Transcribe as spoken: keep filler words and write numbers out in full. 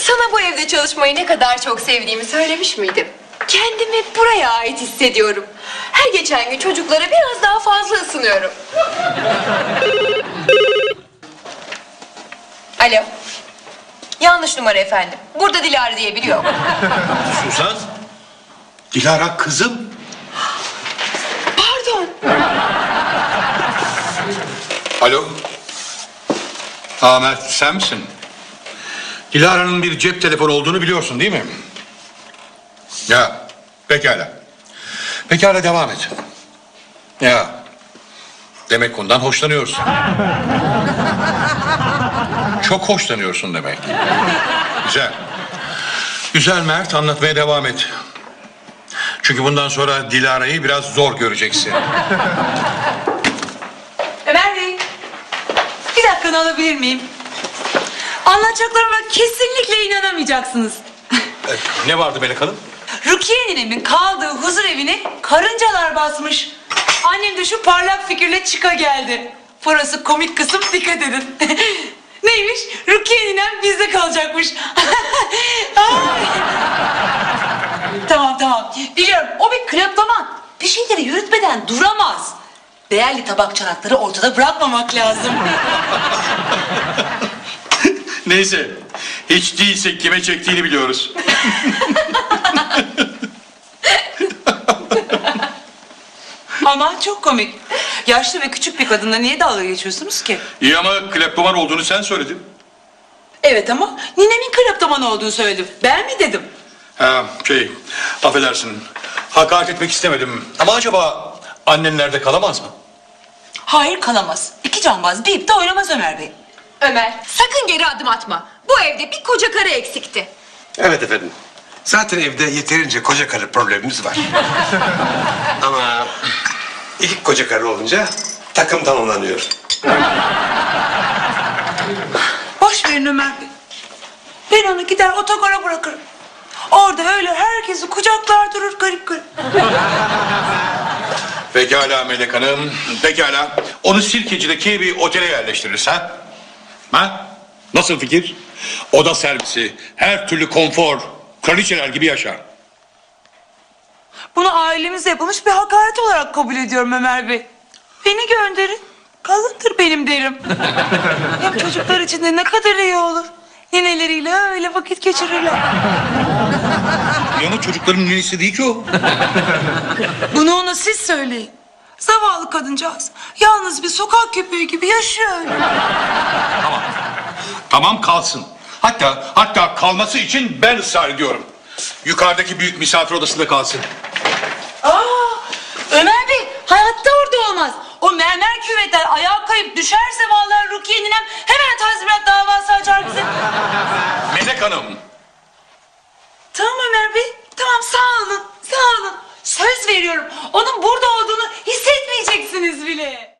Sana bu evde çalışmayı ne kadar çok sevdiğimi söylemiş miydim? Kendimi buraya ait hissediyorum. Her geçen gün çocuklara biraz daha fazla ısınıyorum. Alo. Yanlış numara efendim. Burada Dilara diye biri yok. Suzan. Dilara kızım. Pardon. Alo. Aa Mert, sen misin? Dilara'nın bir cep telefonu olduğunu biliyorsun değil mi? Ya pekala. Pekala, devam et. Ya demek ondan hoşlanıyorsun. Çok hoşlanıyorsun demek. Güzel. Güzel Mert, anlatmaya devam et. Çünkü bundan sonra Dilara'yı biraz zor göreceksin. Ömer Bey, bir dakikanı alabilir miyim? Anlatacaklarıma kesinlikle inanamayacaksınız. Ne vardı Melek Hanım? Rukiye ninemin kaldığı huzur evine karıncalar basmış. Annem de şu parlak fikirle çıka geldi. Burası komik kısım, dikkat edin. Neymiş? Rukiye ninem bizde kalacakmış. Ay. Tamam tamam. Biliyorum, o bir kleptoman. Bir şeyleri yürütmeden duramaz. Değerli tabak çanakları ortada bırakmamak lazım. Neyse, hiç değilse kime çektiğini biliyoruz. Ama çok komik. Yaşlı ve küçük bir kadınla niye dalga geçiyorsunuz ki? İyi ama kleptoman olduğunu sen söyledin. Evet ama ninemin kleptoman olduğunu söyledim. Ben mi dedim? Ha şey, affedersin. Hakaret etmek istemedim. Ama acaba annen nerede kalamaz mı? Hayır, kalamaz. İki cambaz deyip de oynamaz Ömer Bey. Ömer, sakın geri adım atma. Bu evde bir koca karı eksikti. Evet efendim. Zaten evde yeterince koca karı problemimiz var. Ama ilk koca karı olunca takım tamamlanıyor. Boş verin Ömer Bey. Ben onu gider otogara bırakırım. Orada öyle herkesi kucaklar durur garip garip. Pekala Melek Hanım, pekala. Onu Sirkeci'deki bir otele yerleştiririz ha? Ha? Nasıl fikir? Oda servisi, her türlü konfor, kraliçeler gibi yaşar. Bunu ailemize yapılmış bir hakaret olarak kabul ediyorum Ömer Bey. Beni gönderin. Kalındır benim derim. Hem çocuklar için de ne kadar iyi olur. Nineleriyle öyle vakit geçirirler. Yanı çocukların nenesi değil ki o. Bunu ona siz söyleyin. Zavallı kadıncağız. Yalnız bir sokak köpeği gibi yaşıyor öyle. Tamam, kalsın. Hatta hatta kalması için ben ısrar ediyorum. Yukarıdaki büyük misafir odasında kalsın. Aa, Ömer Bey hayatta orada olmaz. O mermer küvetler ayağa kayıp düşerse vallahi Rukiye ninem hemen tazminat davası açar bize. Melek Hanım. Tamam Ömer Bey, tamam, sağ olun, sağ olun. Söz veriyorum, onun burada olduğunu hissetmeyeceksiniz bile.